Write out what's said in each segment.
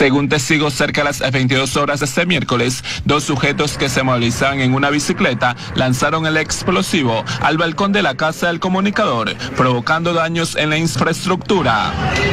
Según testigos, cerca de las 22 horas de este miércoles, dos sujetos que se movilizaban en una bicicleta lanzaron el explosivo al balcón de la casa del comunicador, provocando daños en la infraestructura.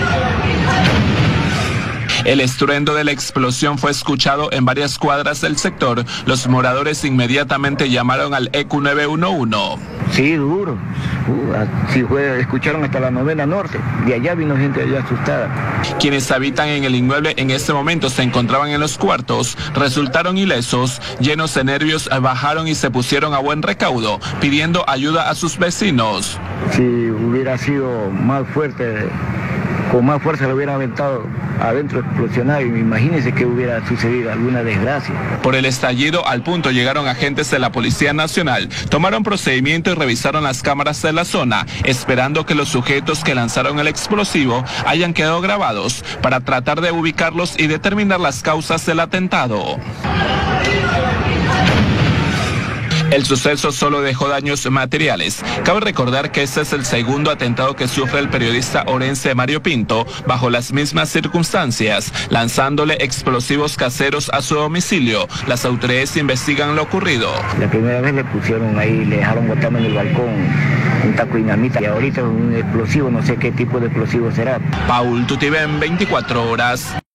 El estruendo de la explosión fue escuchado en varias cuadras del sector. Los moradores inmediatamente llamaron al EQ 911. Sí, duro. Sí, escucharon hasta la novena norte. De allá vino gente allá asustada. Quienes habitan en el inmueble en ese momento se encontraban en los cuartos, resultaron ilesos, llenos de nervios, bajaron y se pusieron a buen recaudo, pidiendo ayuda a sus vecinos. Si hubiera sido más fuerte, con más fuerza lo hubieran aventado adentro explosionado, y imagínense que hubiera sucedido alguna desgracia. Por el estallido, al punto llegaron agentes de la Policía Nacional, tomaron procedimiento y revisaron las cámaras de la zona, esperando que los sujetos que lanzaron el explosivo hayan quedado grabados para tratar de ubicarlos y determinar las causas del atentado. El suceso solo dejó daños materiales. Cabe recordar que este es el segundo atentado que sufre el periodista orense Mario Pinto bajo las mismas circunstancias, lanzándole explosivos caseros a su domicilio. Las autoridades investigan lo ocurrido. La primera vez le pusieron ahí, le dejaron botarme en el balcón un taco de dinamita, y ahorita un explosivo, no sé qué tipo de explosivo será. Paul Tutibén, 24 horas.